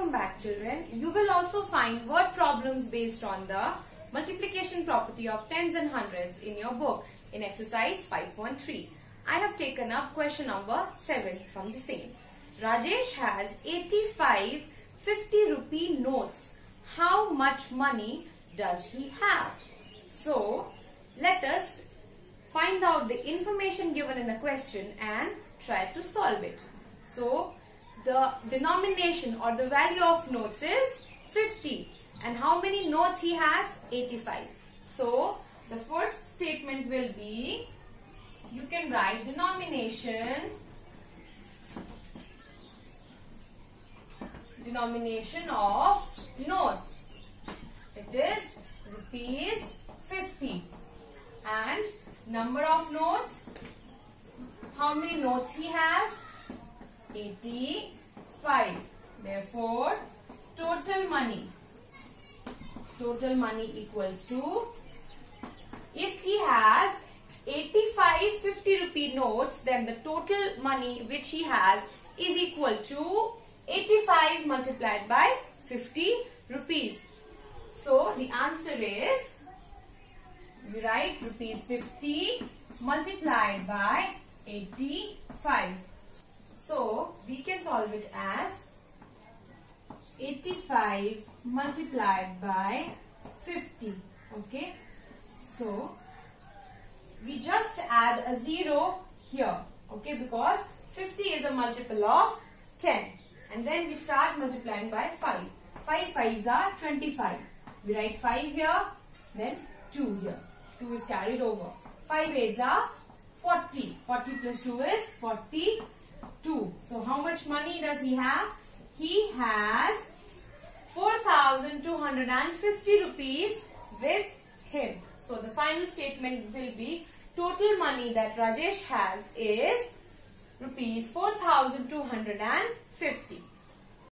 Welcome back, children. You will also find word problems based on the multiplication property of tens and hundreds in your book in exercise 5.3. I have taken up question number 7 from the same. Rajesh has 85 50 rupee notes. How much money does he have? So, let us find out the information given in the question and try to solve it. So, the denomination or the value of notes is 50. And how many notes he has? 85. So, the first statement will be, you can write denomination of notes. It is rupees 50. And number of notes, how many notes he has? 85. Therefore, total money equals to, if he has 85 50 rupee notes, then the total money which he has is equal to 85 multiplied by 50 rupees. So, the answer is, we write rupees 50 multiplied by 85. So, we can solve it as 85 multiplied by 50. Okay. So, we just add a 0 here. Okay. Because 50 is a multiple of 10. And then we start multiplying by 5. 5 5s are 25. We write 5 here. Then 2 here. 2 is carried over. 5 8s are 40. 40 plus 2 is 42. So, how much money does he have? He has 4,250 rupees with him. So, the final statement will be, total money that Rajesh has is rupees 4,250.